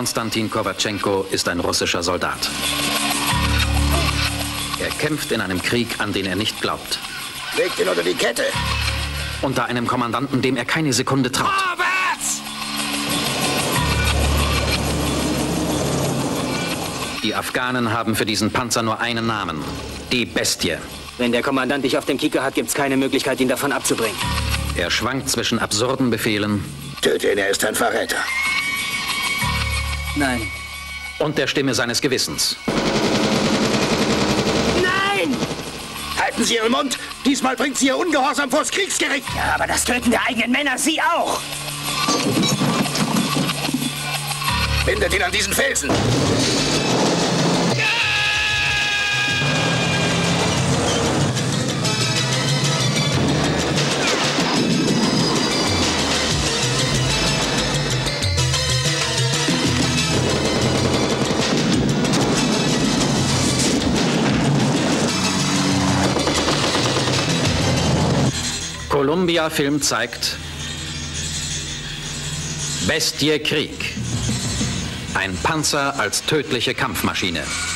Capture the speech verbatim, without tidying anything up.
Konstantin Kowatschenko ist ein russischer Soldat. Er kämpft in einem Krieg, an den er nicht glaubt. Legt ihn unter die Kette. Unter einem Kommandanten, dem er keine Sekunde traut. Vorwärts! Die Afghanen haben für diesen Panzer nur einen Namen. Die Bestie. Wenn der Kommandant dich auf dem Kieker hat, gibt's keine Möglichkeit, ihn davon abzubringen. Er schwankt zwischen absurden Befehlen. Töte ihn, er ist ein Verräter. Nein. Und der Stimme seines Gewissens. Nein! Halten Sie Ihren Mund! Diesmal bringt Sie Ihr Ungehorsam vors Kriegsgericht! Ja, aber das Töten der eigenen Männer, Sie auch! Bindet ihn an diesen Felsen! Columbia Film zeigt Bestie Krieg. Ein Panzer als tödliche Kampfmaschine.